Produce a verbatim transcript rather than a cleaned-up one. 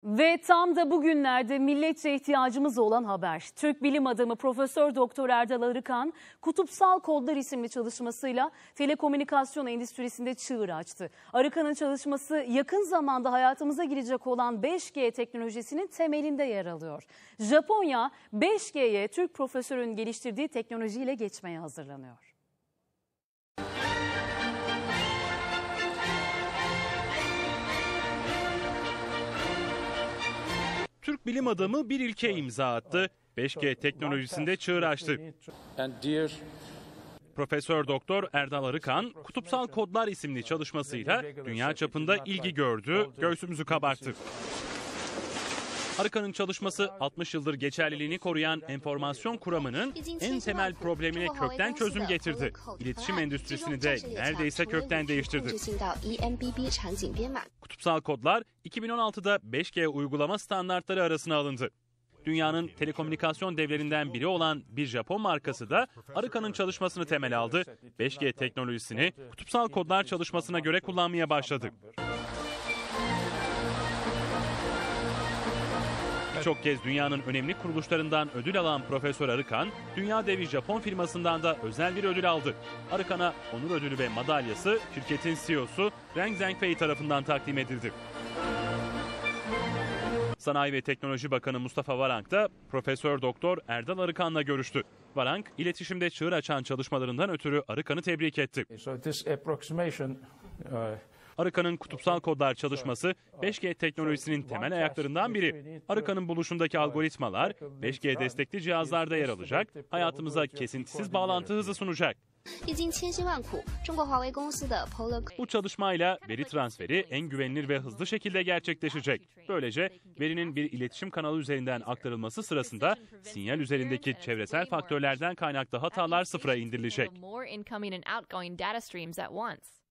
Ve tam da bugünlerde milletçe ihtiyacımız olan haber. Türk bilim adamı Profesör Doktor Erdal Arıkan, Kutupsal Kodlar isimli çalışmasıyla telekomünikasyon endüstrisinde çığır açtı. Arıkan'ın çalışması yakın zamanda hayatımıza girecek olan beş G teknolojisinin temelinde yer alıyor. Japonya beş G'ye Türk profesörün geliştirdiği teknolojiyle geçmeye hazırlanıyor. Türk bilim adamı bir ilke imza attı. beş G teknolojisinde çığır açtı. Profesör Doktor Erdal Arıkan, Kutupsal Kodlar isimli çalışmasıyla dünya çapında ilgi gördü, göğsümüzü kabarttı. Arıkan'ın çalışması altmış yıldır geçerliliğini koruyan enformasyon kuramının en temel problemine kökten çözüm getirdi. İletişim endüstrisini de neredeyse kökten değiştirdi. Kutupsal kodlar iki bin on altıda beş G uygulama standartları arasına alındı. Dünyanın telekomünikasyon devlerinden biri olan bir Japon markası da Arıkan'ın çalışmasını temel aldı. beş G teknolojisini kutupsal kodlar çalışmasına göre kullanmaya başladı. Birçok kez dünyanın önemli kuruluşlarından ödül alan Profesör Arıkan, dünya devi Japon firmasından da özel bir ödül aldı. Arıkan'a onur ödülü ve madalyası şirketin C E O'su Reng Zhengfei tarafından takdim edildi. Sanayi ve Teknoloji Bakanı Mustafa Varank da Profesör Doktor Erdal Arıkan'la görüştü. Varank, iletişimde çığır açan çalışmalarından ötürü Arıkan'ı tebrik etti. Arıkan'ın kutupsal kodlar çalışması beş G teknolojisinin temel ayaklarından biri. Arıkan'ın buluşundaki algoritmalar beş G destekli cihazlarda yer alacak, hayatımıza kesintisiz bağlantı hızı sunacak. Bu çalışmayla veri transferi en güvenilir ve hızlı şekilde gerçekleşecek. Böylece verinin bir iletişim kanalı üzerinden aktarılması sırasında sinyal üzerindeki çevresel faktörlerden kaynaklı hatalar sıfıra indirilecek.